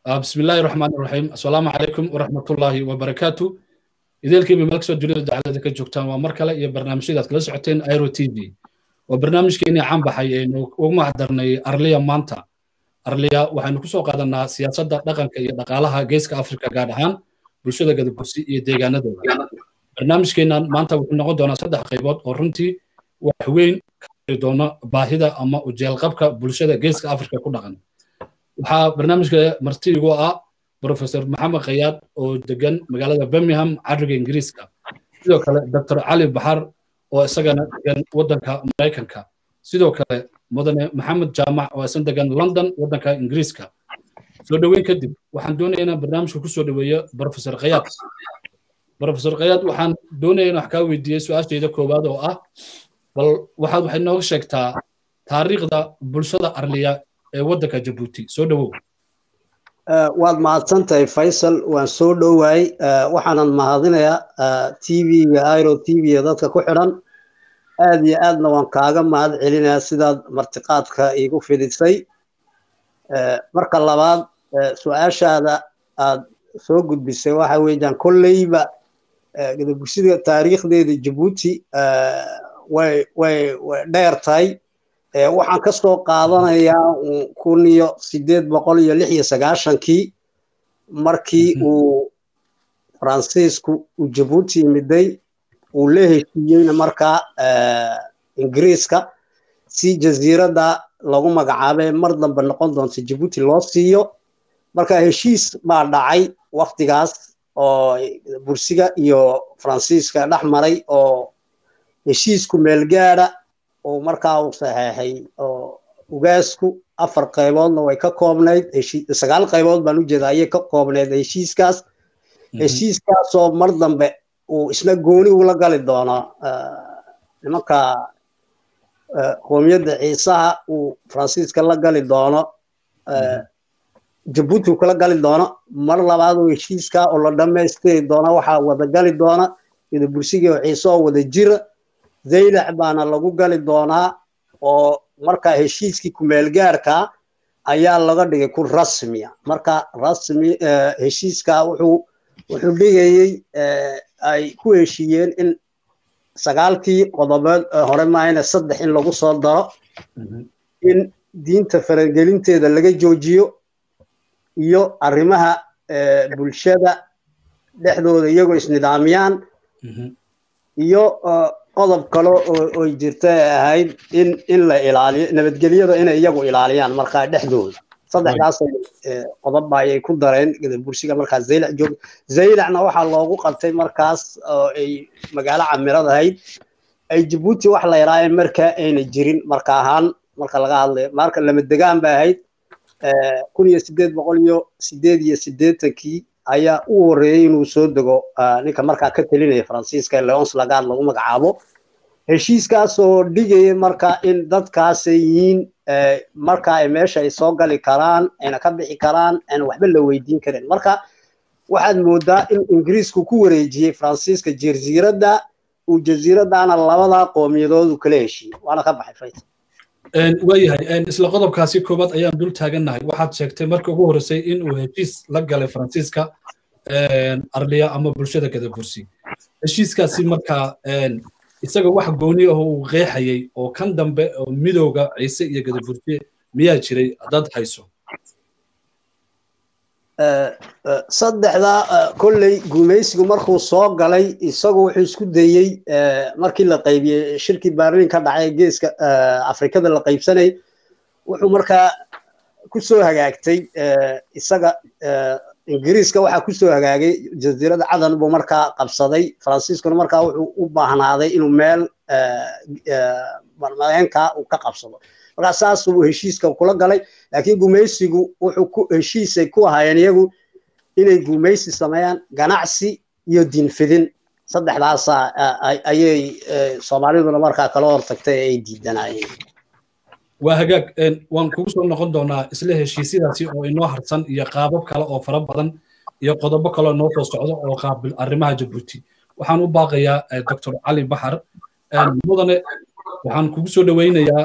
بسم الله الرحمن الرحيم السلام عليكم ورحمة الله وبركاته إذا الكيب ملك سود جليل دعالة ذكر جوكتان ومركلة يا برنامج سيدات كلا سعتين ايرو تي في وبرنامج كيني عام بحيين وما حضرني أرليا مانتا أرليا وحين كسو قادنا سياسة دقن كي دقالها جيسك أفريقيا قادهان بلشدة قد برسي ديغانا دولا برنامج كينا مانتا ونقود دونا صدح قيبات ورنتي وحوين دونا باهدة أما وجيل قبك بلشدة جيسك أفريقيا كدغن waxaa barnaamijka marti igu ah professor maxamed khayaad oo degan magaalada Birmingham cariga Ingiriiska sidoo kale Dr. Ali Bahar oo isagana degan wadanka Mareykanka sidoo kale mudane Maxamed Jaamac oo isagana degan London wadanka Ingiriiska soo dhaweyn kadib waxaan doonayaa inaan barnaamijka ku soo dhaweeyo professor Khayaad waxaan doonayaa inaan wax ka weydiiyo su'aashayda koowaad oo ah bal waxay nooga sheegtaa taariikhda bulshada Arliya waddanka Djibouti soo dhawow waad mahadsantahay Faisal waan soo dhawaay waxaanan mahadinayaa TV-ga Airo TV dadka ku xiran aad iyo aadna waan kaaga mahad celinayaa sidaad martiqaadka igu fidisay marka labaad su'aashaada aad soo gudbisay waxa weeyaan kolleyba gudbisiga taariikhdeeda Djibouti way dheertahay waxaan ka soo qaadanayaa 1896 markii uu Francisco uu Djibouti yimiday uu la heshiiyeyna markaa Ingiriiska si jasiirada lagu magacaabay mar dambe noqon doonto Djibouti loo siiyo marka heshiis baa dhacay waqtigaas oo Bursiga iyo Francisca dhaxmaray oo heshiisku meel gaara oo markaa uu saxeexay oo ugaasku 4 qayboodna way ka koobnayd 9 qaybood baan u jeedaa ay ka koobnayd heshiiskaas oo mar dambe uu isna gooni ula gali doono nimanka qoomiyadda Ciisaha uu Francisca la gali doono Djibouti kala gali doono mar labaad oo heshiiska oo la dhameystay doono waxa wada gali doona ida Bursiga oo Ciiso wada jira zaylac baana lagu gali doonaa oo marka heshiiskii ku meel gaarka ayaa laga dhigay ku rasmiya marka rasmi heshiiska wuxuu dhigayay ay ku heshiiyeen in 9kii qodobood hore maayna 3 in lagu soo daro in diinta faragelinteeda laga joojiyo iyo arrimaha bulshada dhexdooda iyagoo isnidaamiyaan iyo qodob kale oo jirta ahayd in la ilaaliyo nabadgelyada inay iyagu ilaaliyaan marka dhexdooda saddexdaas qodob ay ku dareen Bursiga marka Zaylacna waxa loogu qabtay markaas oo ay magaalo camirad ahayd ay Djibouti wax la yiraahdo marka ayna jirin marka ahaan marka laga hadlayo marka lama degaan ba ahayd 1888 ayaa u horeeyay inuu soo dago ninka markaa ka talinaya Francisca Leons Lagarde lagu magacaabo heshiiskaas oo dhigay marka in dadkaas yihiin marka ay meesha ay soo gali karaan ayna ka bixi karaan aan waxba la weydiin karin marka waxaad moodaa in Ingiriisku ku wareejiyay Francisca jasiirada uu jasiiradana labada qowmiyadood u kala heshiiyay waana ka baxay Faisal waayahay isla qodobkaasi koobaad ayaan dul taaganahay waxaad sheegtay markii ugu horeysay in uu heshiis la galay Francisca Arliya ama bulshada Djibouti heshiiskaasi markaa isaga wax gooni ah oo qeexayay oo kan dambe oo midowga Ciise iyo Djibouti miyaa jiray dad hayso saddexda kullay gumaysigu markuu soo galay isagu wuxuu isku dayay markii la qaybiyay shirki Berlin ka dhacay geeska Afrikada la qaybsanay wuxuu markaa ku soo hagaagtay isaga Ingiriiska waxa ku soo hagaagay jasiirada Cadan buu markaa qabsaday Francisco markaa wuxuu u baahnaaday inuu meel barnaamijka uu ka qabsado marka saas uu heshiiska kula galay laakiin gumaysigu wuxuu ku heshiisay ku hayeen iyagu inay gumaysi sameeyaan ganacsi iyo diin fidin saddexdaas ayay Soomaaliduna markaa kala hortagtay ay diidanayeen وهجاك وان كوسو نقول دونا إسلاه الشيء سياسي أو إنه حرصن يقابل كلا أو فرب بدن يقضب كلا نوت الصعود أو قابل الرماة جبوتي وحنو باقي يا دكتور علي بحر مدن وحن كوسو دوينا يا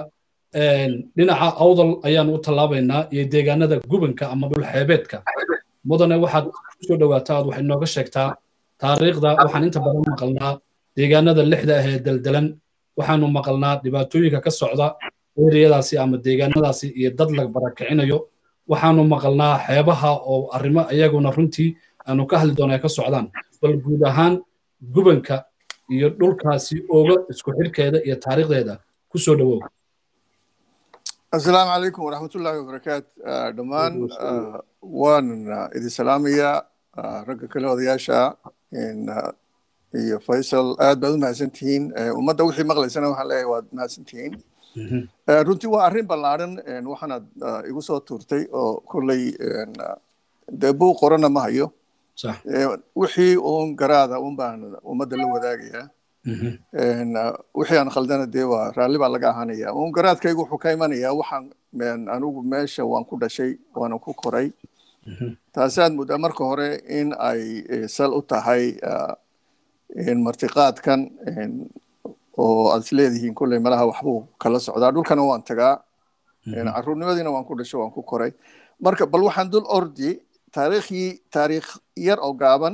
dhinaca awdal ayaan u tallaabaynaa iyo deegaanada gubanka ama dhulxeebeedka mudane waxaad kusoo dhawaataa aad waxay nooga sheegtaa taariikhda waxaan inta badan maqalnaa deegaanada lixda ah ee daldalan waxaanu maqalnaa dhibaatooyinka ka socda eriyadaasi ama deegaanadaasi iyo dad la barakicinayo waxaanu maqalnaa xeebaha oo arrimo iyaguna runtii aanu ka hadli doonaa ka socdaan bal guud ahaan gubanka iyo dhulkaasi ooga isku xirkeeda iyo taariikhdeeda kusoo dhawow السلام عليكم ورحمة الله وبركاته دمان وان إذا سلامية رجع كل ودياشة إن فيصل بدون ما سنتين وما دوحي مغلى سنة وحلا وما سنتين runtii waa arrin ballaaran waxaana igu soo tuurtay oo kolley dee buu qorana ma hayo wixii uun garaada un baan ummadda la wadaagayaa wixii aan khaldana dee waa raalli baa laga ahaanaya uun garaadkaygu wuxuu ka imanayaa waxaan anigu meesha waan ku dhashay waana ku koray taasaad muddaa marka hore in ay sal u tahay martiqaadkan oo aad is leedihiin kolley malaha waxbuu kala socdaa dhulkana waan tagaa carruurnimadiina waan ku dhashay waan ku koray marka bal waxaan dul ordi taariikh yar oo gaaban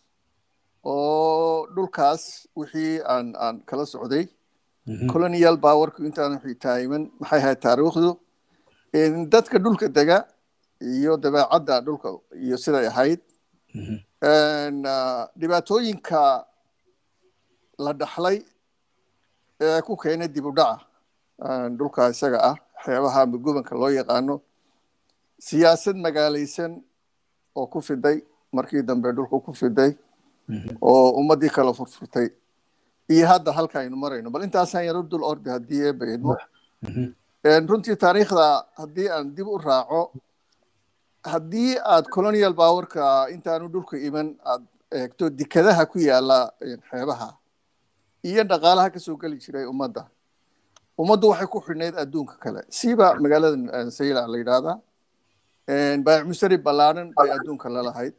oo dhulkaas wixii aan kala socday colonial powerku intaan wixii taayiman maxay ahayd taariikhdu dadka dhulka dega iyo dabeecadda dhulka iyo siday ahayd dhibaatooyinka la dhaxlay ee ku keenay dib u dhaca dhulka isaga ah xeebaha gubanka loo yaqaano siyaasad magaalaysan oo ku fiday markii dambe dhulku ku fiday oo ummadii kala furfurtay iyo hadda halka aynu marayno bal intaasaan yaro dul ordi haddii eebba idmo runtii taariikhda haddii aan dib u raaco haddii aad colonial powerka intaanu dhulka iman aad eegto dekadaha ku yaala xeebaha iyo dhaqaalaha ka soo geli jiray ummaddu waxay ku xidhnayd adduunka kale siiba magaalada sayla la yidhaahdaa baayac musari ballaaran bay adduunka lalahayd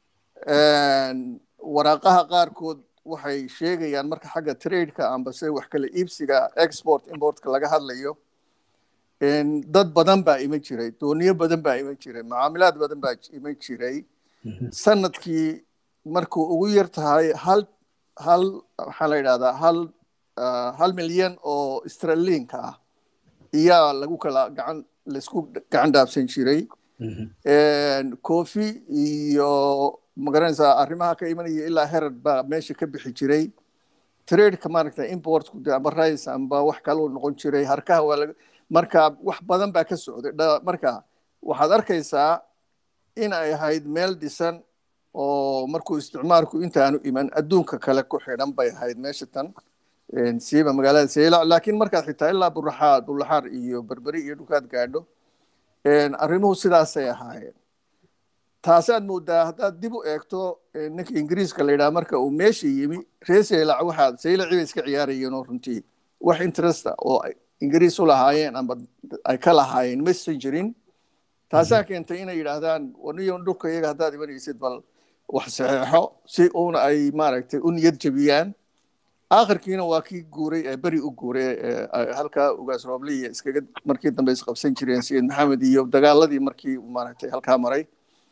waraaqaha qaarkood waxay sheegayaan marka xagga tradeka ambase wax kale iibsiga export importka laga hadlayo dad badan baa iman jiray dooniyo badan baa iman jiray macaamilaad badan baa iman jiray sanadkii markuu ugu yar tahay waxaa la yidhahdaa hal milyan oo sterlinka ah iyaa laisku gacan dhaafsan jiray coffee iyo magaranaysaa arrimaha ka imanaya ilaa herad baa meesha ka bixi jiray tradeka maaragta importku de amba rice amba wax kaloo noqon jiray harkaha marka wax badan baa ka socday marka waxaad arkaysaa in ay ahayd meel dhisan oo markuu isticmaalku intaanu iman adduunka kale ku xidhan bay ahayd meesha tan siiba magaalada sayla laakiin markaad xitaa ilaa bulaxaar iyo berberi iyo dhulkaad gaadho arrimuhu sidaasay ahaayeen taasaad moodaa haddaad dib u eegto ninka ingiriiska la yidhaha marka uu meesha yimi reer saylac waxaad saylaci bay iska ciyaarayeen oo runtii wax interesta oo ingiriis u lahaayeen amba ay ka lahaayeen maysan jirin taasaa keentay inay yidhaahdaan waniyo dhulka iyaga haddaad imanaysid bal wax saxeexo si uuna ay maaragtay u niyad jabiyaan aakhirkiina waa kii guuray ee beri u guuray halkaa ugaas roobliya iskaga markii dambe isqabsan jireen sayid maxamed iyo dagaaladii markii maaragtay halkaa maray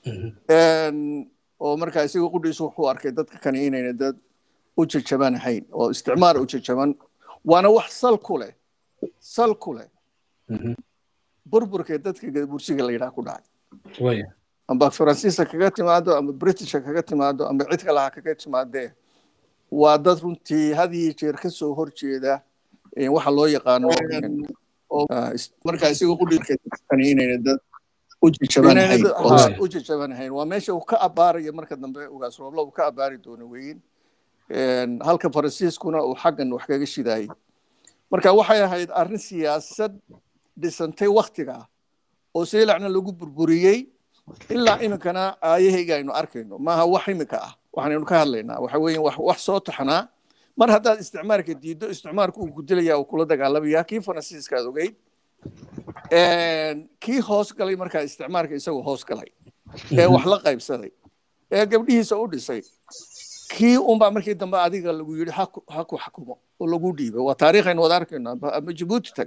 oo markaa isaga qudhiisu wuxuu arkay dadka kani inayna dad u jajaban ahayn oo isticmaar u jajaban waana wax sal ku leh burburka dadka bursiga la yidhaha ku dhacay amba faransiiska kaga timaado amba britishka kaga timaado amba cid kalaha kaga timaadee waa dad runtii had iyo jeer ka soo horjeeda waxa loo yaqaano markaa isaga qudhiiska kani inayna dad u jajabanahayn waa meesha uu ka abaarayo marka dambe ugaas roobla uu ka abaari doono weyn halka faransiiskuna uu xaggan wax kaga shidaayay marka waxay ahayd arrin siyaasad dhisantay waktiga oo saylacna lagu burburiyey ilaa iminkana aayahayga aynu arkayno maaha wax iminka ah waxaanaynu ka hadlaynaa waxa weeye wax soo taxnaa mar haddaad isticmaalka diiddo isticmaalku uu ku dilaya uu kula dagaalamaya kii faransiiska aad ogeyd kii hoos galay markaa isticmaalka isagoo hoos galay ee wax la qaybsaday ee gabdhihiisa u dhisay kii unbaa markii dambe adiga lagu yidhi ha ku xakumo oo lagu dhiibay waa taariikhaynu wada arkayno ama jabuuti tag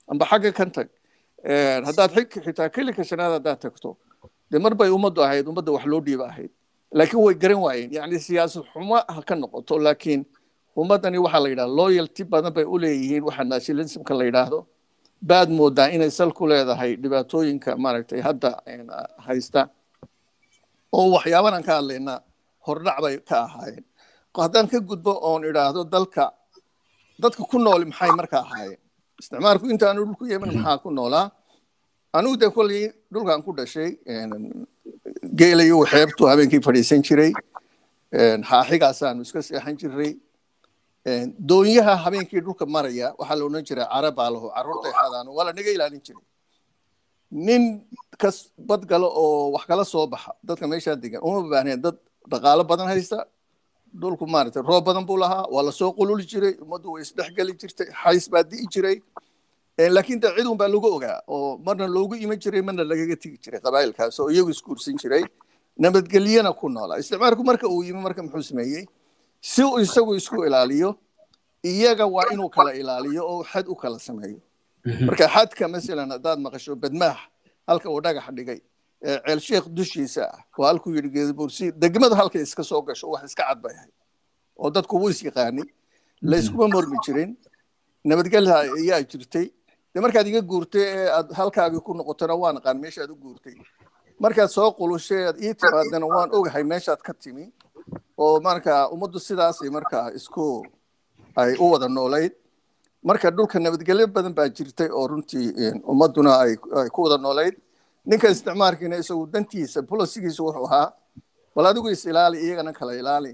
amba xagga kan tag haddaad xitaa kelika shanaad haddaad tagto dee mar bay ummaddu ahayd ummadda wax loo dhiiba ahayd laakiin way garan waayeen yacni siyaasad xumo ha ka noqoto laakiin ummaddani waxaa la yidhaha loyalty badan bay u leeyihiin waxa nationalismka la yidhaahdo baad moodaa inay sal ku leedahay dhibaatooyinka maaragtay hadda haysta oo waxyaabanan ka hadlaynaa hordhac bay ka ahaayeen haddaan ka gudbo oon idhaahdo dadka ku nooli maxay marka ahaayeen isticmaalku intaanu dhulku yemen maxaa ku noolaa anigu dee kolley dhulkan ku dhashay geelayo xeebtu habeenkii fadhiisan jiray xaaxigaasaanu iska seexan jiray doonyaha habeenkii dhulka maraya waxaa la odhan jiray carabaa laho carruurtay xadaano waa la naga ilaalin jiray nin kas bad galo oo wax kala soo baxa dadka meeshaa degan uma baahneen dad dhaqaalo badan haysta dhulku maaragtay roob badan buu lahaa waa lasoo qululi jiray ummaddu way isdhexgeli jirtay xays baa di'i jiray laakiin de cid un baa lagu ogaa oo marna loogu iman jiray marna lagaga tegi jiray qabaa'ilkaas oo iyagu isguursan jiray nabadgelyana ku noolaa isticmaalku marka uu yimi marka muxuu sameeyey si uu isagu isku ilaaliyo iyaga waa inuu kala ilaaliyo oo xad u kala sameeyo marka xadka masalan haddaad maqasho badmaax halka uu dhagax dhigay ceel sheekh dushiisa ah waa halkuu yidhi geedabuursi degmada halkay iska soo gasho wax iska cad bay ahayd oo dadku wuu is yaqaanay layskuma mormi jirin nabadgelya ayaa jirtay de markaad iga guurtay ee aad halkaagii ku noqotona waa naqaan meeshaad u guurtay markaad soo qulushay aad ii timaadana waan ogahay meeshaad ka timi oo marka ummaddu sidaasay markaa isku ay u wada noolayd marka dhulka nabadgelyo badan baa jirtay oo runtii ummadduna ay ku wada noolayd ninka isticmaalkiina isagu dantiisa bolisigiisa wuxuu ahaa bal adigu is ilaali iyagana kala ilaali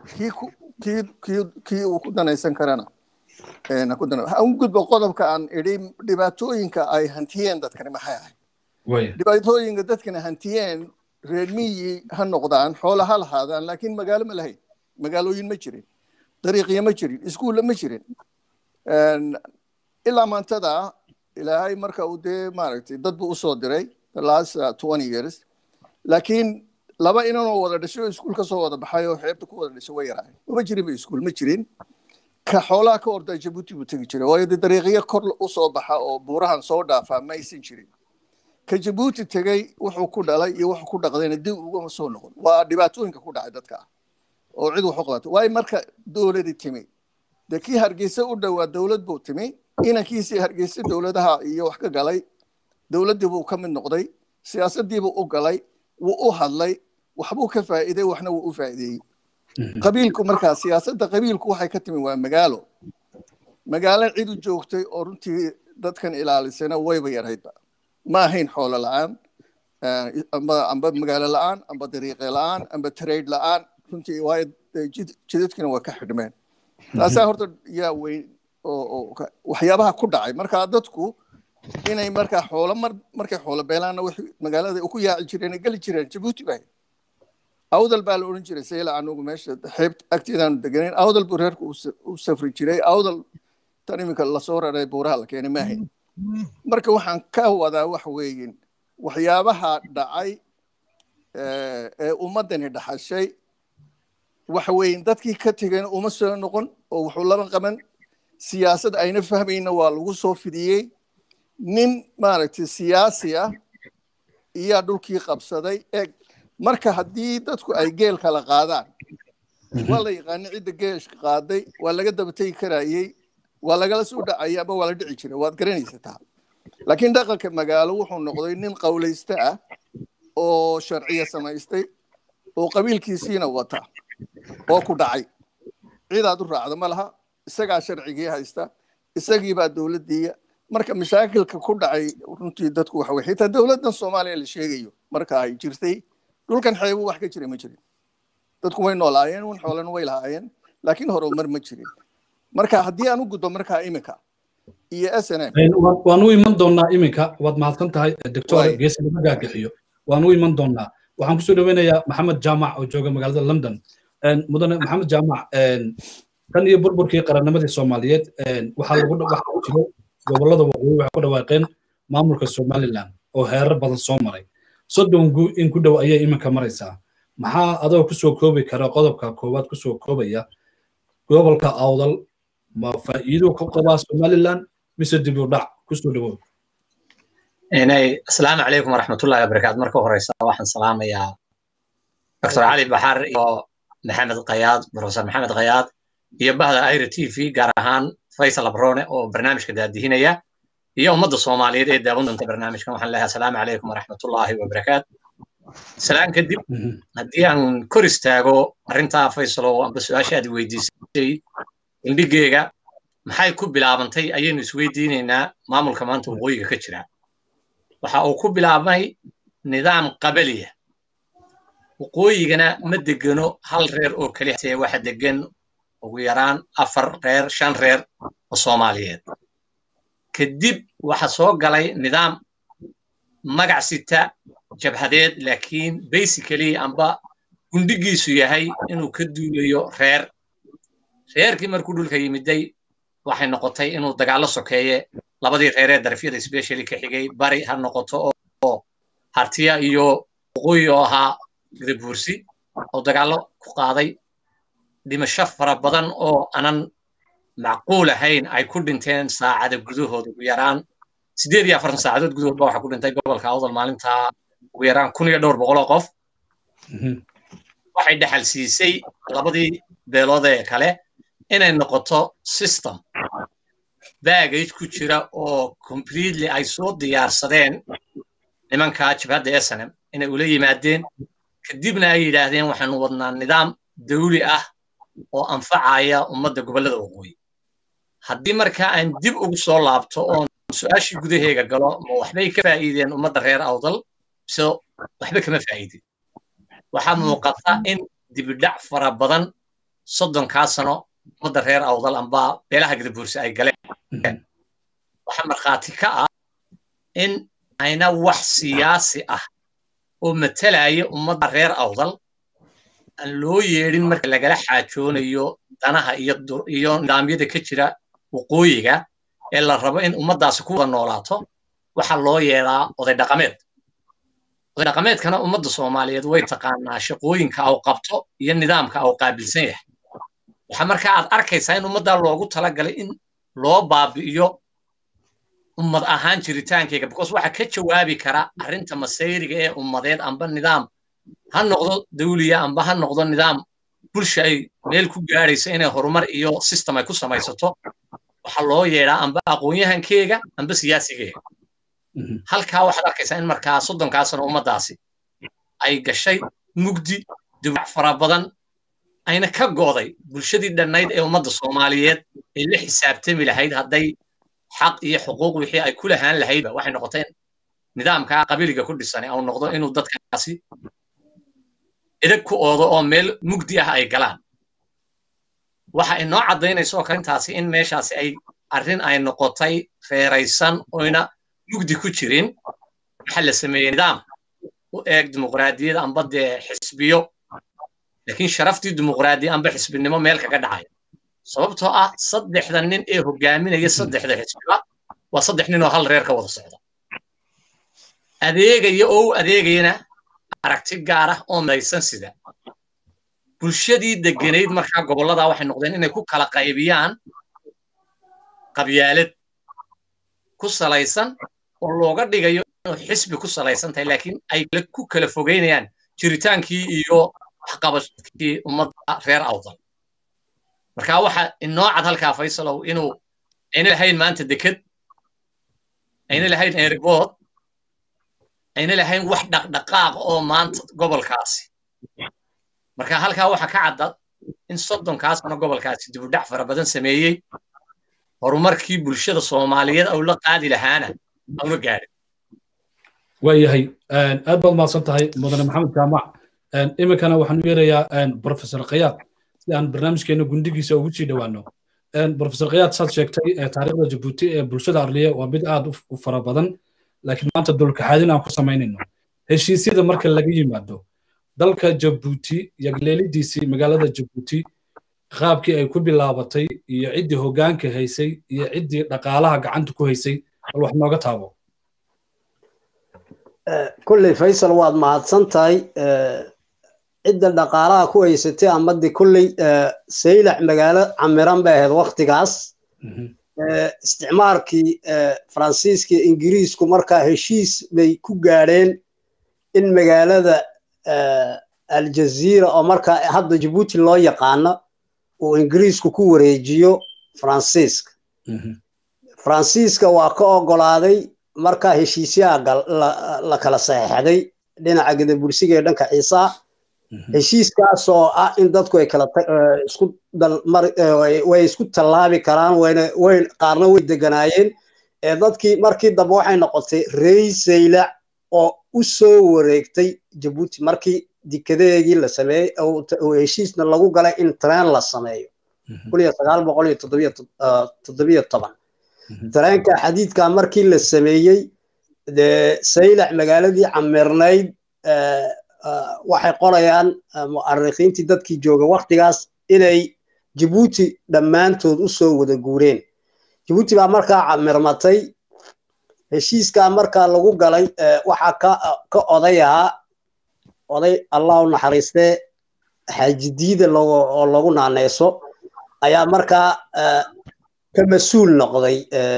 kii uu ku danaysan karana un gudbo qodobka aan idhi dhibaatooyinka ay hantiyeen dadkani maxay ahayd dhibaatooyinka dadkani hantiyeen reer miyi ha noqdaan xoola ha lahaadaan laakiin magaalo ma lahayn magaalooyin ma jirin dariiqyo ma jirin iskuulla ma jirin ilaa maantada ilaahay marka uu dee maaragtay dad buu usoo diray the last 20 years laakiin laba inanoo wada dhashay oo iskuul ka soo wada baxay oo xeebta ku wada dhashay way yaraayeen uma jirin ba iskuul ma jirin ka xoolaha ka orday Djibouti buu tegi jiray waayo dariiqyo kor u soo baxa oo buurahan soo dhaafa ma aysan jirin ka Djibouti tegay wuxuu ku dhalay iyo wuxuu ku dhaqdayna dib uga soo noqon waa dhibaatooyinka ku dhacay dadka oo cid wax u qabato way marka dawladii timi dadkii Hargeysa u dhawaa dawlad buu timi inankiisii Hargeysa dawladaha iyo wax ka galay dawladii buu ka mid noqday siyaasadii buu u galay wuu u hadlay waxbuu ka faa'iiday waxna wuu u faa'iideeyay qabiilku markaa siyaasadda qabiilku waxay ka timi waa magaalo cid u joogtay oo runtii dadkan ilaalisana wayba yaraydba ma ahayn xoolo la'aan amba magaalo la'aan amba dariiqe la'aan amba trade la'aan runtii waayo jidadkina waa ka xidhmeen taasaa horta yaa weyn oo waxyaabaha ku dhacay markaa dadku inay markaa xoolo markay xoolo beelaanna wixii magaalada ku yaaci jireen geli jireen Djibouti bay awdal baa la oran jiray sayla anugu meesha xeeb agteedaan deganeen awdal buu reerku u safri jiray awdal tan iminka la soo raray buuraha la keenay maahay marka waxaan ka wadaa wax weeyeen waxyaabaha dhacay ee ummadani dhaxashay wax weeyeen dadkii ka tagayna uma soo noqon oo wuxuu laba qaban siyaasad ayna fahmayna waa lagu soo fidiyay nin maaragtay siyaasi ah iyo dhulkii qabsaday marka haddii dadku ay geel kala qaadaan waa la yaqaan cidda geelka qaaday waa laga daba tagi karayay waa lagala soo dhacay ama waa la dhici jiray waad garanaysataa laakiin dhaqanka magaalo wuxuu noqday nin qowlaysta ah oo sharciyo samaystay oo qabiilkiisiina wata oo ku dhacay ciidaad u raacdo ma laha isagaa sharcigii haysta isagii baa dawladdiiya marka mashaakilka ku dhacay runtii dadku waxa way xitaa dawladdan Soomaaliya la sheegayo marka ay jirtay dhulkan xeebu wax ka jiray ma jirin dadku way noolaayeen wan xoolan way lahaayeen laakiin horumar ma jirin marka haddii aan u gudbo marka iminka iyo SNM waan u iman doonaa iminka waad mahadsan tahay doctor geesi laga gaagaxiyo waan u iman doonaa waxaan ku soo dhaweynayaa Maxamed Jaamac oo jooga magaalada London mudane Maxamed Jaamac kan iyo burburkii qarannimadii Soomaaliyeed waxa lagu jiro gobolada waqooyi waxa ku dhawaaqeen maamulka Somaliland oo heerar badan soo maray sodongu in ku dhow ayay iminka maraysaa maxaa adoo ku soo koobi kara qodobka koowaad ku soo koobaya gobolka awdal ma faa'iido ku qaba Somaliland mise dib u dhac kusoo dhawow السلام عليكم ورحمة الله وبركاته مركو هريسة واحد سلام يا دكتور علي بحر يا محمد قياد بروفيسور محمد قياد يبهذا اير تي في جارهان فيصل بروني او برنامج كده دهينيا يوم مد الصوماليين ee daawan doonta barnaamijkan waxaan leeyahay assalaamu calaykum waraxmatullaahi wabarakaatu salaan kadib haddii aan kor istaago arrinta Faysal oo aan su'aashaadi weydiisay indhigeyga maxay ku bilaabantay ayaynu isweydiinaynaa maamulka maanta waqooyiga ka jira waxa uu ku bilaabmay nidaam qabaliya waqooyigana ma degano hal reer oo kaliya ee waxa degan ugu yaraan 4 reer 5 reer oo Soomaaliyeed kadib waxa soo galay nidaam magac sita jabhadeed laakiin basically amba gundigiisu yahay inuu ka duulayo reerkii markuu dhulka yimiday waxay noqotay inuu dagaalo sokeeye labadii reer ee darafyada especially ka xigay bari ha noqoto oo hartiya iyo waqooyi oo ahaa Gadabuursi oo dagaalo ku qaaday dhimasho fara badan oo anan macquul ahayn ay ku dhinteen saacada gudahooda ugu yaraan 48 saacadood gudahood waxa ku dhintay gobolka Awdal maalinta ugu yaraan 1200 qof waxay dhaxal siisay labadii beelood ee kale inay noqoto system baggage ku jira oo completely ay soo diyaarsadeen nimanka jabhadda SNM inay ula yimaadeen kadibna ay yiraahdeen waxaan wadnaa nidaam dawli ah oo anfacaya ummadda gobolada waqooyi haddii marka aan dib ugu soo laabto oo su'aashii gudaheega galo ma waxbay ka faa'iideen ummadda reer Awdal soo waxba kama faa'iidin waxa muuqata in dib u dhac fara badan 30 sano ummadda reer Awdal amba beelaha Gadabuursi ay galeen waxa markhaati ka ah in ayna wax siyaasi ah oo matalaya ummadda reer Awdal aan loo yeedhin marka lagala xaajoonayo danaha iyo nidaamyada ka jira waqooyiga ee la rabo in ummadaasi ku wada noolaato waxa loo yeeraa oday dhaqameedkana ummadda Soomaaliyeed way taqaanaa shaqooyinka uu qabto iyo nidaamka uu qaabilsan yahay waxa marka aad arkaysaa in ummadda loogu talagalay in loo baabi'iyo ummad ahaan jiritaankeyga because waxa ka jawaabi kara arrinta masayriga ee ummadeed amba nidaam ha noqdo dawliya amba ha noqdo nidaam bulsha ay meel ku gaarayso inay horumar iyo system ay ku samaysato waxa loo yeeraa amba aqoon-yahankeyga amba siyaasigeyga halkaa waxaad arkaysaa in markaa 30 sano ummadaasi ay gashay mugdi duwac fara badan ayna ka gooday bulshadii dhannayd ee ummadda Soomaaliyeed ee la xisaabtami lahayd hadday xaq iyo xuquuq wixii ay ku lahaan lahayd waxay noqotay nidaamka qabiliga ku dhisan oo noqdo inuu dadkaasi idag ku oodo oo meel mugdi ah ay galaan waxa ay noo cadaynayso karintaasi in meeshaasi ay arrin ay noqotay feeraysan oo ina mugdi ku jirin waxa la sameeyay nidaam u eeg dimuqraadiyad amba xisbiyo laakiin sharaftii dimuqraadiyad amba xisbinimo meel kaga dhacay sababtoo ah 3 nin ee hogaaminaya 3 xisbiga waa 3 nin oo hal reer ka wada socda adeegayana aragti gaar ah oo maysan sida bulshadii deganeyd markaa gobolada waxay noqdeen inay ku kala qaybiyaan qabyaalad ku salaysan oo looga dhigayo inuu xisbi ku salaysan tahay laakiin ay ku kala fogeynayaan jiritaankii iyo waxqabadkii ummadda reer Awdal marka waxa inoo cad halkaa Faysal inuu ayna lahayn maanta deked ayna lahayn airport ayna lahayn wax dhaqdhaqaaq oo maanta gobolkaasi marka halkaa waxa ka cad in 30 sano gobolkaasi dib u dhac fara badan sameeyay horumarkii bulshada Soomaaliyeed oo la qaadi lahaana ama gaarin waayahay aad baad mahadsan tahay mudane maxamed jaamac iminkana waxaan u yeerayaa professor Qayaad si aan barnaamijkeena gundigiisa ugu sii dhawaano professor Qayaad saad sheegtay taariikhda Djibouti ee bulshada Arliya waa mid aad u fara badan laakiin maanta dulka xadin aan ku sameynayno heshiisyada marka laga yimaado dalka Djibouti yagleelidiisii magaalada Djibouti qaabkii ay ku bilaabatay iyo cidii hoggaanka haysay iyo cidii dhaqaalaha gacanta ku haysay bal wax nooga taabo kulli Faysal waad mahadsantahay cidda dhaqaalaha ku haysatay amadii kulli saylac magaalo camiran bay ahayd waqtigaas isticmaalkii faransiiska iyo ingiriisku markaa heshiis bay ku gaadheen in magaalada aljaziira oo markaa hadda jabuuti loo yaqaano uu ingiriisku ku wareejiyo faransiiska faransiiska waa ka ogolaaday markaa heshiisyaha la kala saxeexday dhinaca gadabursiga ee dhanka ciisaa heshiiskaasoo ah in dadku ay kala way isku tallaabi karaan qaarna way deganaayeen dadkii markii dambe waxay noqotay rey saylac oo u soo wareegtay jabuuti markii dikadeegii la sameeyey oo heshiisna lagu galay in tareen la sameeyo 1917 tareenka xadiidka markii la sameeyey saylac magaaladii camirnayd waxay qorayaan mu'arikhiintii dadkii jooga waqtigaas inay jabuuti dhammaantood u soo wada guureen jabuuti baa markaa camirmatay heshiiskaa markaa lagu galay waxaa ka oday allah u naxariistee xaajidiida oo lagu naaneyso ayaa markaa ka mas-uul noqday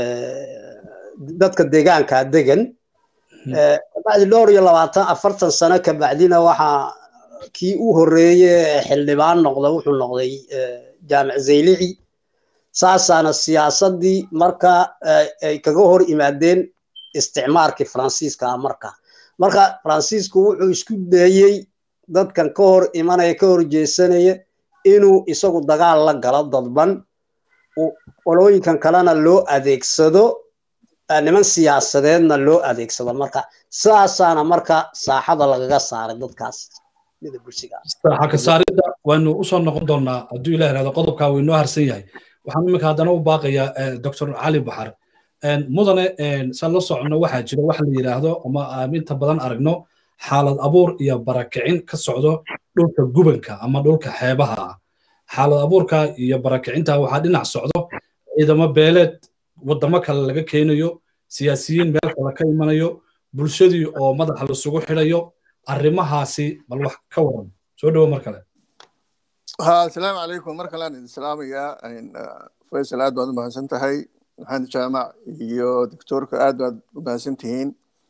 dadka deegaanka degan بعد دور iyo 40 sano ka bacdina waxa kii u horeeyay xildhibaan noqday wuxuu noqday jaamac Zaylici saasana siyaasadii marka ay kaga hor imaadeen isticmaalkii Faransiiska marka Faransiisku wuxuu isku dayay dadkan ka hor imanaya ka hor jeesanaya inuu isagu dagaal la galo dadban oo qolooyinkan kalena loo adeegsado niman siyaasadeedna loo adeegsado marka saasaana marka saaxada lagaga saaray dadkaas mid bulshada saaxa ka saarida waanu u soo noqon doonaa haddii ilaahay raado qodobka way noo harsan yahay waxaan imika hadana u baaqayaa Dr. Cali Baxar mudane san la socono waxa jira wax la yiraahdo ama inta badan aragno xaalad abuur iyo barakicin ka socdo dhulka gubanka ama dhulka xeebaha xaalad abuurka iyo barakicinta waxa dhinac socdo ciidamo beeleed wadamo kale laga keenayo siyaasiyiin meel kale ka imanayo bulshadii oo madaxa la sugu xirayo arrimahaasi bal wax ka waran soo dhaw mar kale assalaamu calaykum mar kale aan salaamaya Faisal aad baad u mahadsantahay waxaan jaamac iyo doctorka aad baad u mahadsantihiin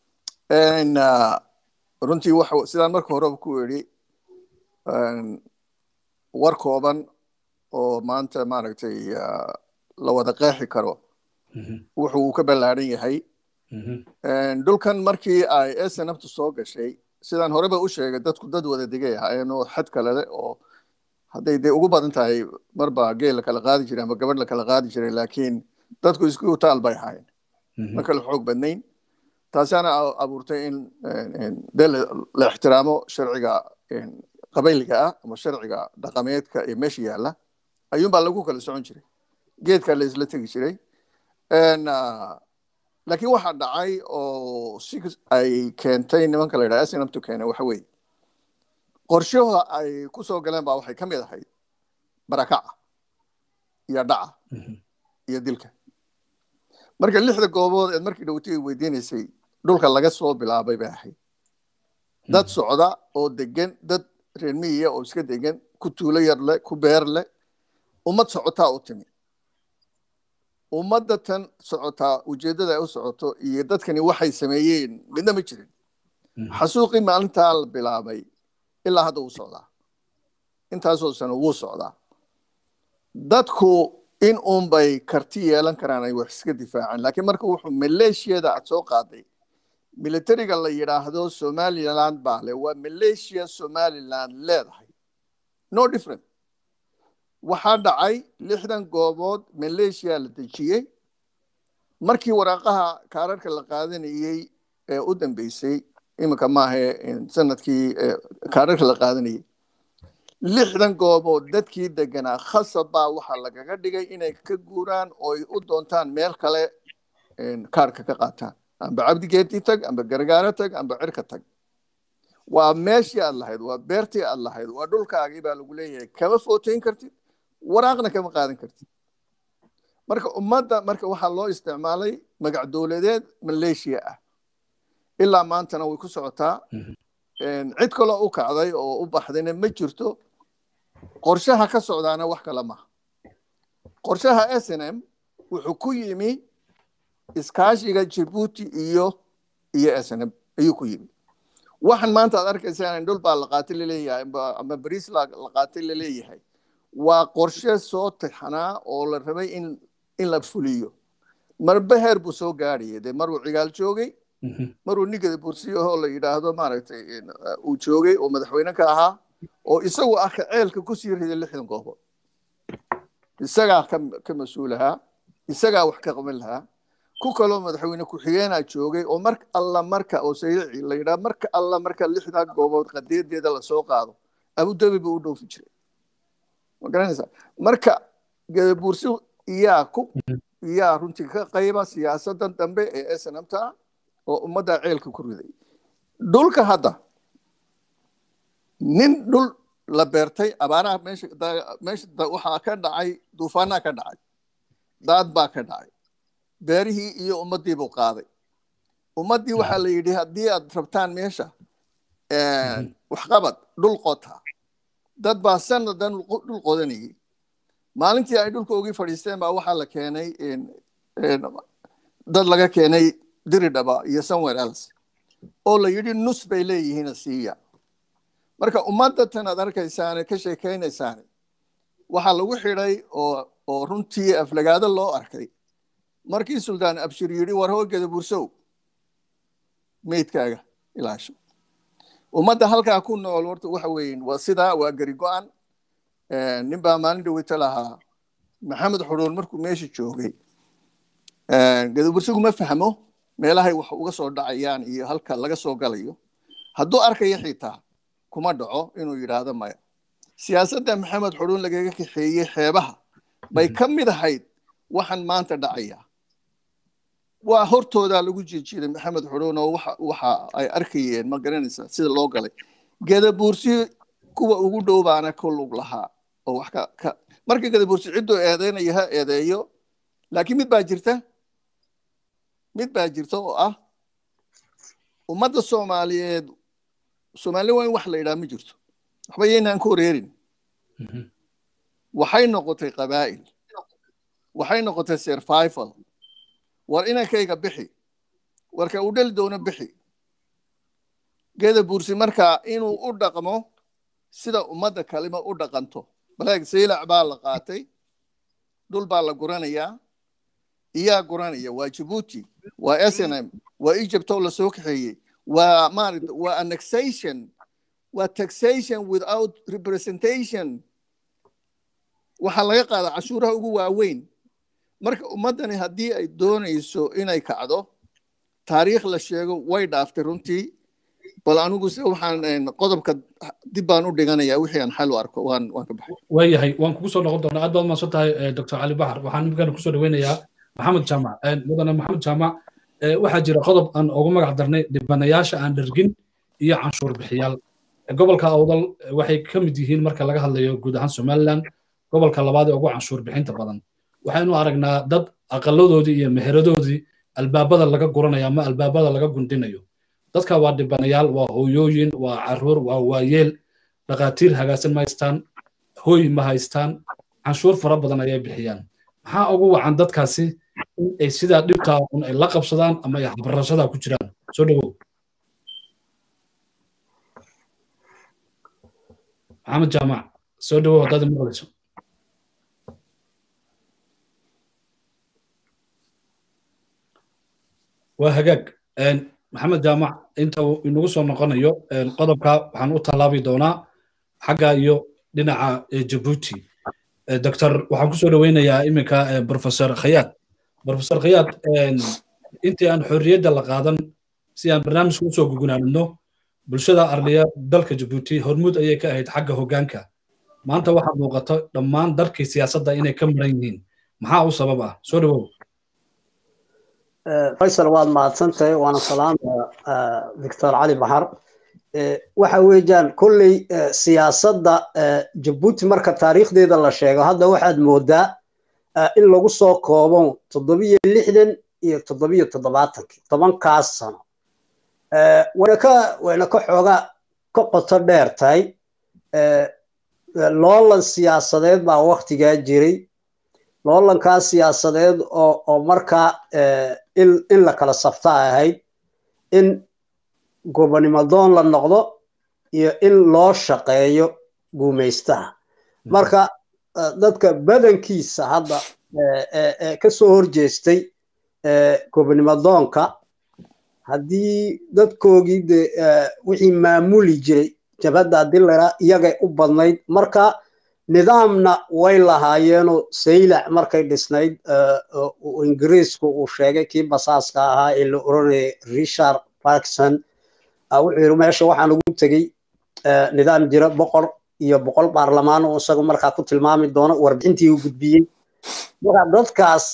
runtii waxa sidaan marka hore ku yiri war kooban oo maanta maaragtay la wada qeexi karo wuxuu ka ballaaran yahay dhulkan markii ay SNFtu soo gashay sidaan horeba u sheegay dadku dad wada degay ahaayeen oo xad kale leh oo hadday ugu badan tahay marba geel kala qaadi jiray ama gabadh la kala qaadi jiray laakiin dadku isku taal bay ahaayeen ma kala xoog badnayn taasana abuurtay in la ixtiraamo sharciga qabayliga ah ama sharciga dhaqameedka ee meesha yaala ayuunbaa lagu kala socon jiray geedka la isla tegi jiray laakiin waxa dhacay oo si ay keentay nimanka la yiraahdo SNFtu keenay waxa weeye qorshaha ay ku soo galeen baa waxay ka mid ahayd barakaca iyo dhaca iyo dilka marka lixda goobood ee markii dhawtay weydiinaysay dhulka laga soo bilaabay baa ahayd dad socda oo degan dad reer miyiga oo iska degan ku tuulo yar leh ku beer leh ummad socota oo timi ummadda tan socota ujeedada ay u socoto iyo dadkani waxay sameeyeen midna ma jirin xasuuqii maalintaa la bilaabay ilaa hadda uu socdaa intaasoo sano wuu socdaa dadku in bay karti yeelan karaan ay wax iska difaacaan laakiin marka wuxuu maleeshiyada aad soo qaaday militariga la yiraahdo Somaliland baa leh waa Malaysia Somaliland leedahay no different waxaa dhacay 60 goobood Malaysia la dejiyay markii waraaqaha kaararka la qaadanayay ee u dambeysay imika maahe sanadkii kaararka la qaadanayay 60 goobood dadkii deganaa khasaba waxa lagaga dhigay inay ka guuraan oo ay u doontaan meel kale kaarka ka qaataan amba cabdigeeti tag amba gargaara tag amba cirka tag waa meeshii aad lahayd waa beertii aad lahayd waa dhulkaagii baa lagu leeyahay kama footeyn kartid waraaqna kama qaadan kartid marka ummadda marka waxaa loo isticmaalay magac dowladeed Malaysia ah ilaa maantana way ku socotaa cid kale u kacday oo u baxdayna ma jirto qorshaha ka socdaana wax kale ma qorshaha SNM wuxuu ku yimi iskaashiga Djibouti iyo SNM ayuu ku yimi waxaan maanta aad arkaysaan dhul baa la qaatay leeyahay ama bariis la qaatay leeyahay waa qorshe soo taxanaa oo la rabay in la fuliyo marba heer buu soo gaariyay de maruu cigaal joogay maruu nigada bursiyo oo la yiraahdo maaragtay uu joogay oo madaxweyne ka ahaa oo isagu ah ceelka ku sii riday 60 goobood isaga ka mas'uulaha isaga wax ka qaban lahaa ku kale madaxweyne ku xigeenaa joogay oo marka oo saylici la yiraahdo marka 60 goobood qadeedeeda la soo qaado Abu Dhabi buu u dhoofi jiray ma garanaysaa marka gada bursi iyaa runtii ka qayba siyaasadan dambe ee SNMta oo ummadda ceelka ku riday dhulka hadda nin dhul la beertay abaaraha meesha waxa ka dhacay duufaana ka dhacay daad baa ka dhacay beerihii iyo ummadii buu qaaday ummadii waxa la yiri hadii aad rabtaan meesha wax qabad dhul qota dad baa sanadan dhul qodanayay maalintii ay dhulka ugu fadhiisteen baa waxa la keenay dad laga keenay Diridhaba iyo somewhere else oo la yiri nus bay leeyihiin asiya marka ummadda tan aad arkaysaan ka sheekeynaysan waxa lagu xiray oo runtii aflagaada loo arkay markii Suldaan Abshir yiri war hoogada bursow meedkaaga ilaasho ummadda halka ku nool horta waxa weyn waa sida waa gari go'an nin baa maalin dhaweyta lahaa Maxamed Xuruun markuu meesha joogay gadabursigu ma fahmo meelahay wax uga soo dhacayaan iyo halka laga soo galayo hadduu arkayo xitaa kuma dhaco inuu yiraahdo maya siyaasadda Maxamed Xuruun lagaga kaxeeyay xeebaha bay ka mid ahayd waxaan maanta dhacaya waa hortooda lagu jiijiray Maxamed Xuruun oo waxa ay arkayeen ma garanaysaa sida loo galay gadabursi kuwa ugu dhowbaana ku lug lahaa oo wax ka markii gadabursi cidoo eedeeyo laakiin mid baa jirta oo ah ummadda Soomaaliyeed Soomaaliya wax la yiraahdo ma jirto waxba yeynaan ku reerin waxay noqotay qabaa'il waxay noqotay survival war inankayga bixi warka u dhal doona bixi gadabursi marka inuu u dhaqmo sida ummadda kalima u dhaqanto balaag saylac baa la qaatay dhul baa la guranayaa iyaa guranaya waa Djibouti waa SNM waa Egypt oo la soo kaxeeyay waa annexation waa taxation without representation waxa laga qaada cashuuraha ugu waaweyn marka ummadani hadii ay doonayso inay kacdo taariikh la sheego way dhaaftay runtii bal anigu waxaan qodobka dib baan u dhiganayaa wixii aan xal u arko waan ka baxay waayahay waan kugu soo noqon doonaa aad baad mahadsan tahay Dr. Cali Bahar waxaan imikana kusoo dhaweynayaa Maxamed Jaamac mudane Maxamed Jaamac waxaa jira qodob aan ugu magac darnay dhibanayaasha aan dhargin iyo canshuur bixiyaal gobolka Awdal waxay ka mid yihiin marka laga hadlayo guud ahaan Somaliland gobolka labaad ee ugu canshuur bixinta badan waxaynu aragnaa dad aqaladoodii iyo meheradoodii albaabada laga guranayo ama albaabada laga gundinayo dadka waa dhibanayaal waa hooyooyin waa caruur waa waayeel dhaqaatiir hagaasan ma haystaan hooy ma haystaan canshuur fara badan ayay bixiyaan maxaa ugu wacan dadkaasi in ay sidaa dhibtaa ay la qabsadaan ama ay habarashada ku jiraan soo dhawow Maxamed Jaamac soo dhawow haddaad maqlayso waa hagaag Maxamed Jaamac inta uu inagu soo noqonayo qodobka waxaan u talaabi doonaa xagga iyo dhinaca Djibouti Dr. waxaan ku soo dhaweynayaa iminka Professor Khayat intii aan xorriyadda la qaadan si aan barnaamijka u soo gugunaanno bulshada arliya dalka Djibouti hormuud ayay ka ahayd xagga hoggaanka maanta waxaa muuqata dhammaan dalkii siyaasadda inay ka maran yihiin maxaa u sabab ah soo dhawow Faisal waad mahadsantahay waana salaamaya Dr. Cali Bahar waxa weeyaan kulli siyaasadda Djibouti marka taariikhdeeda la sheego hadda waxaad moodaa in lagu soo koobo 760 iyo 770 tobankaas sano wayna ka xooga ka qoto dheer tahay loolan siyaasadeed baa waqtigaa jiray loolankaas siyaasadeed oo markaa in la kala safta ahayd in gobonimadoon la noqdo iyo in loo shaqeeyo guumaystaha marka dadka badankiisa hadda ka soo horjeestay gobonimadoonka haddii dadkoogii wixii maamuli jiray jabhadda dilera iyagay u badnayd marka nidaamna way lahaayeenoo saylac markay dhisnayd ingiriisku uu sheegay kii basaaska ahaa ee la oranayay Richard Parkson wuxuu yiri meesha waxaan ugu tegey nidaam jira boqol baarlamaan oo isagu markaa ku tilmaami doono warbixintii uu gudbiyey marka dadkaas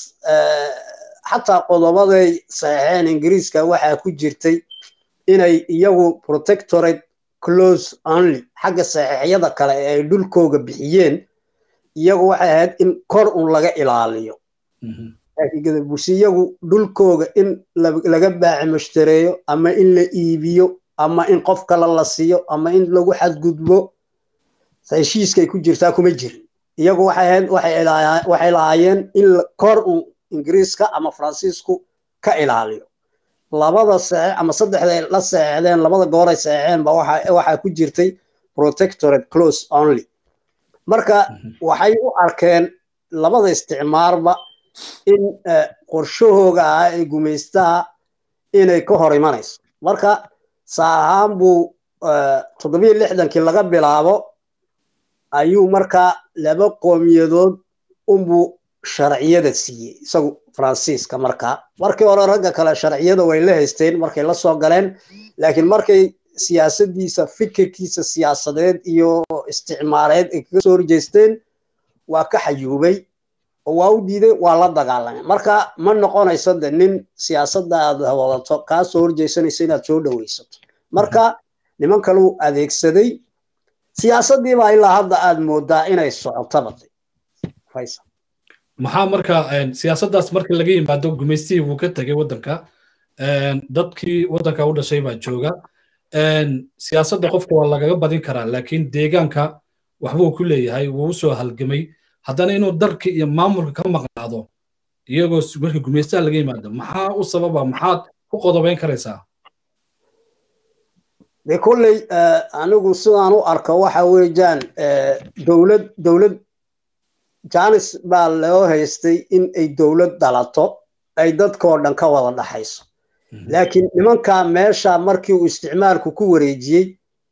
xataa qodobaday saxeen ingiriiska waxaa ku jirtay inay iyagu protectorate close only xagga saxiixyada kale ee ay dhulkooga bixiyeen iyagu waxay ahayd in kor un laga ilaaliyo laakiin bulsi iyagu dhulkooga in laga baaci mushtareeyo ama in la iibiyo ama in qof kale la siiyo ama in lagu xadgudbo heshiiskay ku jirtaa kuma jirin iyagu waxay lahaayeen in kor un ingiriiska ama faransiisku ka ilaaliyo labada saxiix ama saddexda la saxiixdeen labada goor ay saxiixeen ba waxa ku jirtay protectorate close only marka waxay u arkeen labada isticmaarba in qorshahooga ah ee gumaystaha inay ka hor imanayso marka saahaan buu 760kii laga bilaabo ayuu marka laba qowmiyadood unbuu sharciyada siiyey isagu faransiiska markii hore ragga kale sharciyada way la haysteen markay la soo galeen laakiin markay siyaasadiisa fikirkiisa siyaasadeed iyo isticmaareed ay kaga soo horjeesteen waa ka xayuubay oo waa u diiday waa la dagaalamay marka ma noqonayso nin siyaasadda aad wadato kaa soo horjeesanaysa inaad soo dhawaysato marka niman kale uu adeegsaday siyaasaddii baa ilaa hadda aad moodaa inay socotaba Faisal maxaa marka siyaasaddaas marka laga yimaado gumaystii wuu ka tagay waddanka dadkii waddanka u dhashay baa jooga siyaasadda qofka waa lagaga badin karaa laakiin deegaanka waxbuu ku leeyahay wuu soo halgamay haddana inuu darki iyo maamulka ka maqnaado iyagoo marka gumaystaha laga yimaado maxaa u sababa maxaad ku qodobayn karaysaa de kulley anigu sidaan u arko waxa weeyaan dowlad jaanis baa loo haystay in ay dowlad dhalato ay dadkoo dhan ka wada dhaxayso laakiin nimanka meesha markii uu isticmaalku ku wareejiyey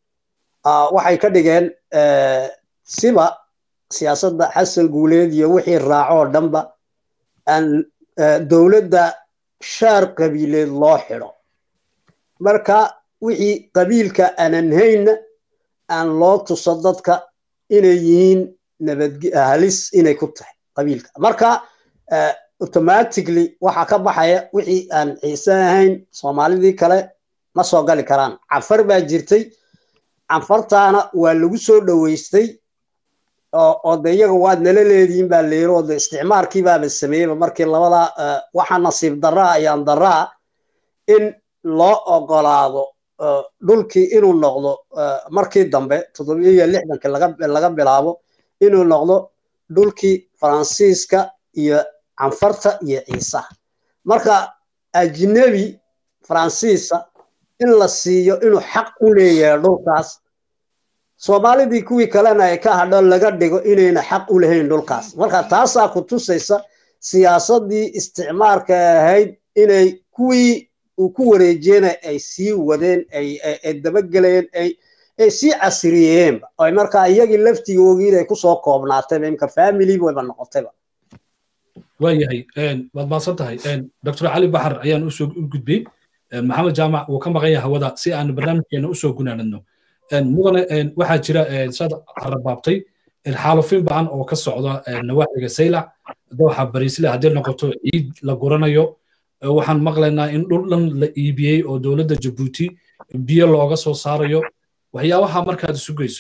waxay ka dhigeen siba siyaasadda xasan guuleed iyo wixii raacoo dhanba aan dowladda shaar qabiileed loo xidho marka wixii qabiilka aanan hayna aan loo tuso dadka inay yihiin halis inay ku tahay qabiilka marka automatically waxa ka baxaya wixii aan ciise ahayn soomaalidii kale ma soo gali karaan cafar baa jirtay cafartaana waa lagu soo dhaweystay oo de iyaga waad nala leedihiin baa leero oo de isticmaarkii baaba sameeyeyba markii labada waxa nasiib daraa ayaan daraa in loo ogolaado dhulkii inuu noqdo markii dambe 760 laga bilaabo inuu noqdo dhulkii faransiiska iyo canfarta iyo ciisa marka ajnabi faransiisa in la siiyo inuu xaq u leeyahay dhulkaas soomaalidii kuwii kalena ay ka hadho laga dhigo inayna xaq u lahayn dhulkaas marka taasaa ku tusaysa siyaasaddii isticmaarka ahayd inay kuwii uu ku wareejiyeen ay sii wadeen ay dabageleen ay sii casriyeen oo marka iyagii laftigoogii ay ku soo koobnaatay imka family wayba noqotayba waayahay waad maasan tahay dr cali baxar ayaan u soo gudbiyey maxamed jaamac wuu ka maqan yahay hawada si aan barnaamijkeena u soo gunaanadno mudane waxaa jira saad carabaabtay xaalufin ba'an oo ka socda nawaaxiga saylac dooxa bariisle haddii noqoto ciid la guranayo waxaan maqlaynaa in dhul dhan la iibiyey oo dowladda jabuuti biyo looga soo saarayo waxyaabaha markaad isu geyso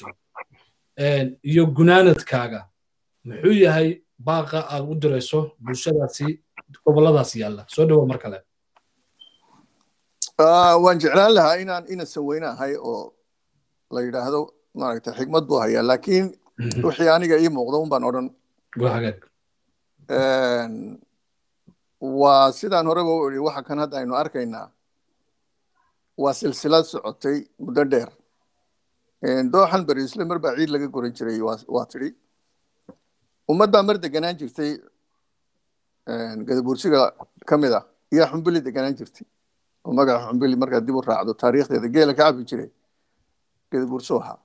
iyo gunaanadkaaga muxuu yahay baaqa aad u dirayso bulshadaasi goboladaas yaalla soo dhawo mar kale waan jeclaan lahaa inaan inasan weynahay oo la yidhaahdo maaragtay xigmad buu hayaa laakiin wixii aniga ii muuqda un baan odhan waa hagaag waa sidaan horeba u iri waxa kan hadda aynu arkaynaa waa silsilad socotay muddo dheer dooxan bariisle mar baa ciid laga goran jiray waa tidhi ummaddaa mar deganaan jirtay gadabuursiga ka mid ah iyo xumbili deganaan jirtay oo magaca xumbili markaad dib u raacdo taariikhdeeda geela ka cabi jiray gadabuurso ahaa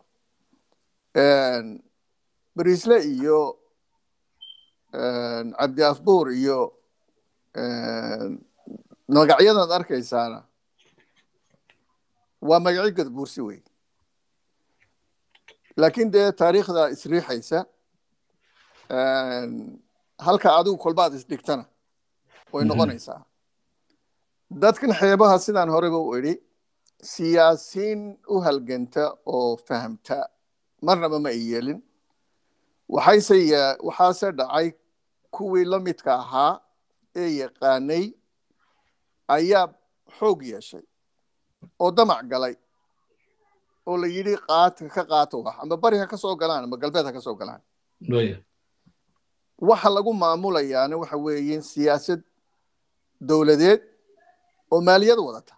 bariisle iyo cabdi afbuur iyo magacyadaad arkaysaana waa magacyo gadabuursi wey laakiin dee taariikhda isriixaysa halka adigu kolbaad isdhigtana way noqonaysaa dadkan xeebaha sidaan horeba u idhi siyaasiin u halganta oo fahamta marnaba ma ay yeelin waxaase dhacay kuwii la midka ahaa ee yaqaanay ayaa xoog yeeshay oo damac galay oo la yidhi ka qaato wax ama bari ha ka soo galaan ama galbeed ha ka soo galaan waxa lagu maamulayaana waxa weeyeen siyaasad dowladeed oo maaliyad wadata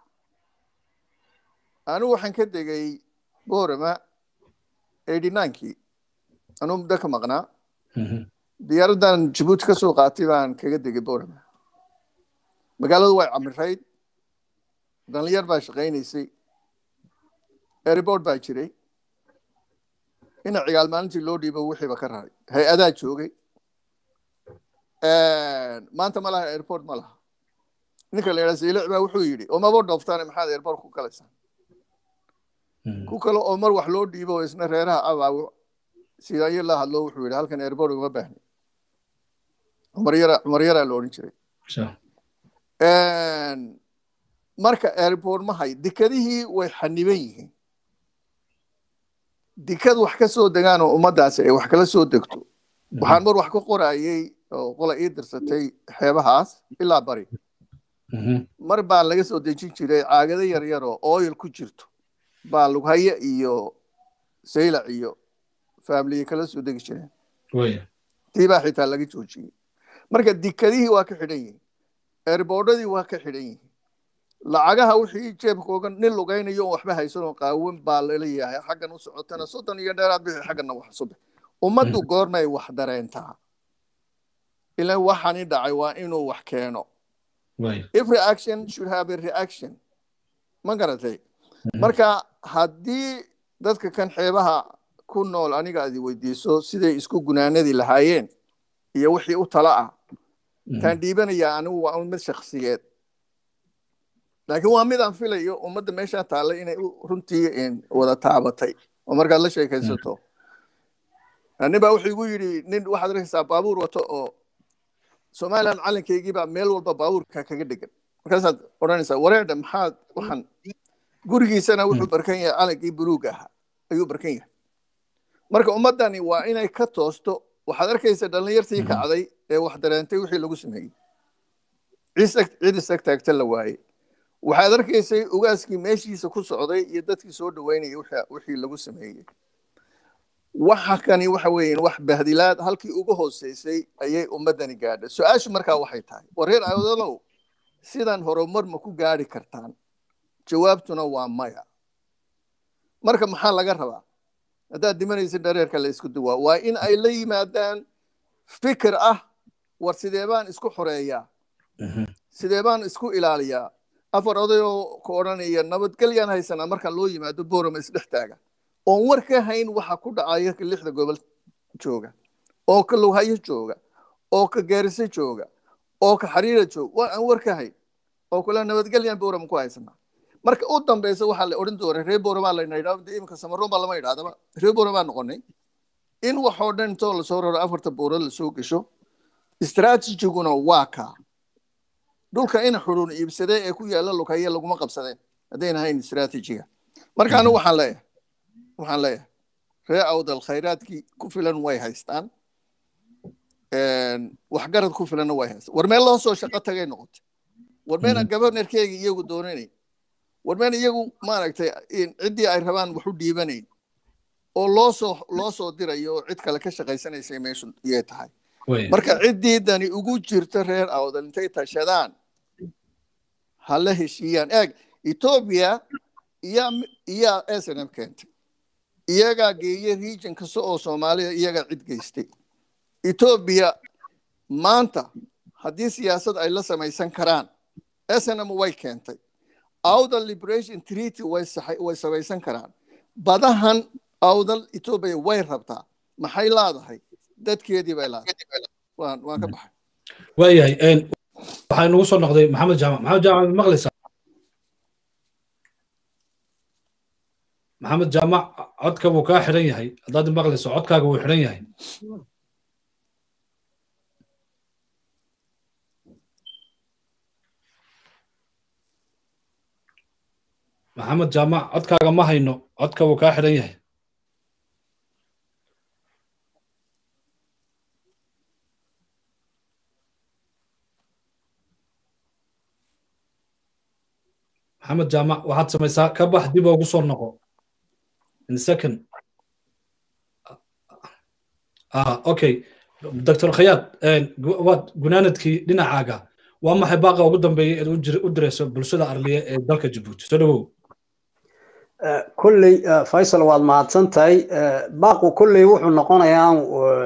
anigu waxaan ka degay boorama 89kii anuu muddo ka maqnaa diyaaraddan jabuuti ka soo qaatay baan kaga degay boorama magaaladu way camirayd dhalinyar baa shaqaynaysay airport baa jiray ina cigaal maalintii loo dhiibo wixiiba ka raray hay-adaa joogay maanta ma laha airport ma laha ninka la yidhaha saylic baa wuxuu yidhi oo maba dhooftaane maxaad airport ku galaysaan ku kale oo mar wax loo dhiibo isna reeraha abaawo sidaanyo la hadlo wuxuu yidhi halkan airport uma baahni cumar yaraa la odhan jiray marka airport ma hay dekadihii way xaniban yihiin dekad wax ka soo degaan oo ummaddaasi ay wax kala soo degto waxaan mar wax ka qorayay oo qola ii dirsatay xeebahaas ilaa bari mar baa laga soo dejin jiray caagado yaryar oo oil ku jirto baa lughaye iyo saylac iyo faamiliye kala soo degi jireen tii baa xitaa laga joojiyey marka dekadihii waa ka xidhan yihiin airboardadii waa ka xidhan yihiin lacagaha wixii jeebkooga nin lugaynayo oo waxba haysanoo qaawan baa laleeyahay xaggan u socotana 30 iyo dheeraad bixi xagganna wax subax ummaddu goormay wax dareentaa ilaa waxani dhacay waa inuu wax keeno every action should have a reaction ma garatay marka haddii dadka kan xeebaha ku nool aniga aad weydiiso siday isku gunaanadii lahaayeen iyo wixii u tala ah taan dhiibanaya anigu waa mid shakhsiyeed laakiin waa mid aan filayo ummadda meesha taallay inay runtii wada taabatay oo markaad la sheekaysato nin baa wuxuu igu yidhi nin waxaad arkaysaa baabuur wato oo somaliland calankaygii baa meel walba baabuurka kaga dhegan markaasaad odhanaysaa wareedha maxaad waxaan gurigiisana wuxuu barkan yahay calankii buluug ahaa ayuu barkan yahay marka ummaddani waa inay ka toosto waxaad arkaysaa dhallinyartii kacday ee wax dareentay wixii lagu sameeyey cid isag taagta la waayey waxaad arkaysay ugaaskii meeshiisa ku socday iyo dadkii soo dhaweynayay wixii lagu sameeyey waxa kani waxa weeyeen wax bahdilaad halkii ugu hooseysay ayay ummadani gaadhay su-aashu markaa waxay tahay wareer awdalow sidan horumar ma ku gaari kartaan jawaabtuna waa maya marka maxaa laga rabaa haddaad dimanaysa dhareerka la isku duwaa waa in ay la yimaadaan fikir ah war sidee baan isku xoreeyaa sidee baan isku ilaaliyaa afar odayoo ku odhanaya nabadgelyaan haysanaa marka loo yimaado boorama isdhex taaga oon war ka hayn waxa ku dhacaya ka 6 gobol jooga oo ka lughayo jooga oo ka gaarisa jooga oo ka xariira jooga waa aan war ka hayn oo kula nabadgelyaan boorama ku haysanaa marka u dambaysa waxa la odhan doonaa reer boorama la yiraahdo imka samaroon baa lama yiraahdo reer boorama noqonay in wax oo dhan too la soo raro afarta boorad la soo gasho istaraatiijiguna waa ka dhulka in xurun iibsaday ee ku yaala lughayo laguma qabsadeen hadayna hayn istaraatiijiga marka anu waxaan leeyahay reer awdal khayraadkii ku filan way haystaan wax garad ku filan way haystaan war meel loo soo shaqo tagay noqotay war meel governorkeega iyagu doonanay war meel iyagu maaragtay cidii ay rabaan wax u dhiibanayn oo loo soo dirayo cid kale ka shaqaysanaysa meeshan iyay tahay marka cidiidani ugu jirta reer awdal intay tashadaan hala heshiiyaan eeg Ethiopia iyo SNM keentay iyaga geeyay region kasta oo Soomaaliya iyaga cid geystay Ethiopia maanta haddii siyaasad ay la samaysan karaan SNM way keentay Awdal Liberation Treaty way samaysan karaan badahan Awdal Ethiopia way rabtaa maxay laadahay dadkeedii bay laadahay waan ka baxay waayahay waxaa nagu soo noqday maxamed jaamac maqlaysaa maxamed jaamac codka wuu kaa xidhan yahay haddaad maqlayso codkaaga wuu xidhan yahay maxamed jaamac codkaaga ma hayno codka wuu kaa xidhan yahay محمد جامع واحد سميسا كبح ديبا وقصور نقو in second اوكي دكتور خياط واد جناندكي لنا عاقا وما حباقة وقدم بي ادرس بلسودة أرلية دالك جيبوتي سودو كل فيصل واد معتصنتاي باقو كل وحو نقونا يان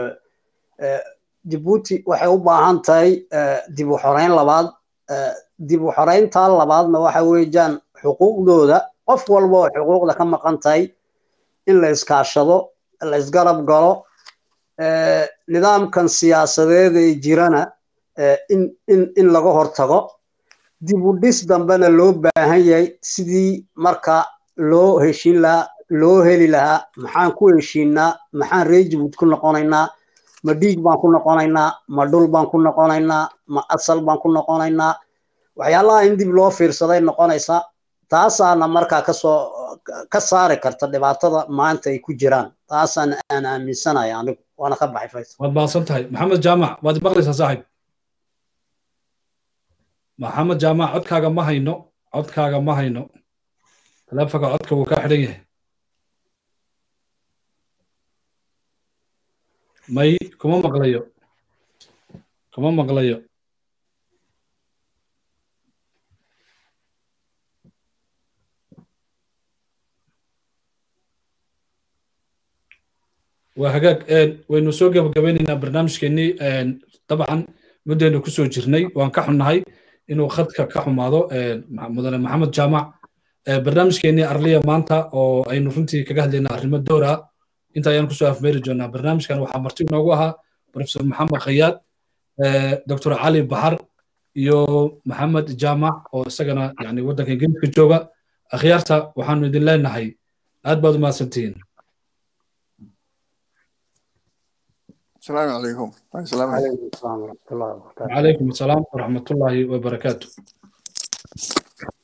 جيبوتي waxay u baahan tahay dib u xoreyn labaad dib u xoreynta labaadna waxa weeyaan xuquuqdooda qof walba oo xuquuqda ka maqan tahay in la iskaashado la isgarab galo nidaamkan siyaasadeed ee jirana in laga hortago dib u dhis dambena loo baahan yahay sidii marka loo heshin lahaa loo heli lahaa maxaan ku heshiinaa maxaan reejibud ku noqonaynaa ma dhiig baan ku noqonaynaa ma dhul baan ku noqonaynaa ma asal baan ku noqonaynaa waxyaalaha in dib loo fiirsaday noqonaysa taasaana markaa ka saari karta dhibaatada maanta ay ku jiraan taasaan aan aaminsanahay anigu waana ka baxay faysal waad baasan tahay maxamed jaamac waad maqlaysaa saaxiib maxamed jaamac codkaaga ma hayno taleefanka codka wuu kaa xidhan yahay may kuma maqlayo وهجاك وإنه سوق بجبيننا برنامج كني طبعا مدة كسو جرني وان كحنا هاي إنه خدك كحنا هذا مدن محمد جامع برنامج كني أرلية مانتا أو أي نفنتي كجهل لنا رمى الدورة أنت يان كسو في ميرجونا برنامج كانوا حمرتين نوجها بروفيسور محمد خياط دكتور علي بحر يو محمد جامع أو سجنا يعني وده كان جنب الجوجا أخيارته وحنو دلنا نهاي أدبر ما سنتين السلام عليكم. السلام عليكم ورحمة الله وبركاته. وعليكم السلام ورحمة الله وبركاته.